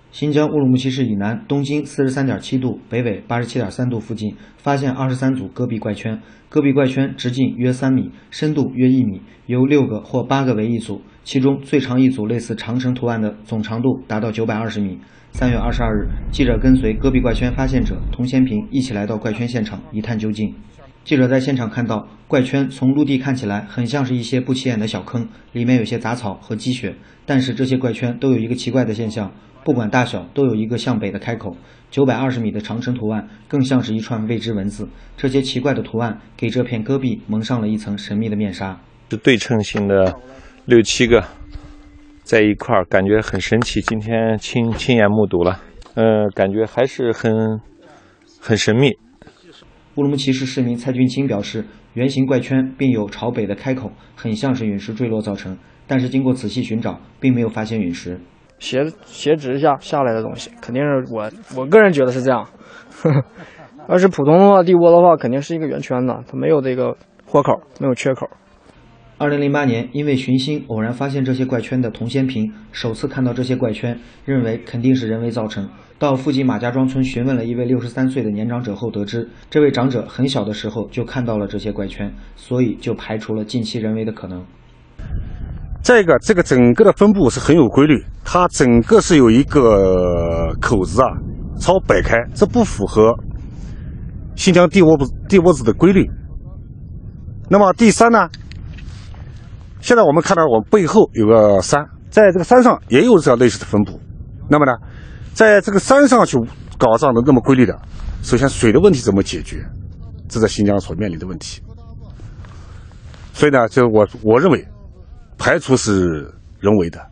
新疆乌鲁木齐市以南，东经43.7度，北纬87.3度附近发现23组戈壁怪圈，戈壁怪圈直径约3米，深度约1米，由6个或8个为一组，其中最长一组类似长城图案的总长度达到920米。3月22日，记者跟随戈壁怪圈发现者童先平一起来到怪圈现场一探究竟。记者在现场看到，怪圈从陆地看起来很像是一些不起眼的小坑，里面有些杂草和积雪，但是这些怪圈都有一个奇怪的现象，不管大小都有一个向北的开口。920米的长城图案更像是一串未知文字，这些奇怪的图案给这片戈壁蒙上了一层神秘的面纱。 是对称性的6、7个在一块儿，感觉很神奇。今天亲眼目睹了，感觉还是很神秘。 乌鲁木齐市市民蔡俊清表示，圆形怪圈并有朝北的开口，很像是陨石坠落造成，但是经过仔细寻找，并没有发现陨石。 斜直下来的东西，肯定是我个人觉得是这样。要是普通的话，地窝的话，肯定是一个圆圈的，它没有这个豁口，没有缺口。 2008年，因为寻星偶然发现这些怪圈的童先平，首次看到这些怪圈，认为肯定是人为造成。到附近马家庄村询问了一位63岁的年长者后，得知这位长者很小的时候就看到了这些怪圈，所以就排除了近期人为的可能。 再一个，这个整个的分布是很有规律，它整个是有一个口子朝北开，这不符合新疆地窝子的规律。那么第三呢？现在我们看到我背后有个山，在这个山上也有这样类似的分布。那么呢，在这个山上去搞这样的那么规律的，首先水的问题怎么解决？这在新疆所面临的问题。所以呢，就我认为，排除是人为的。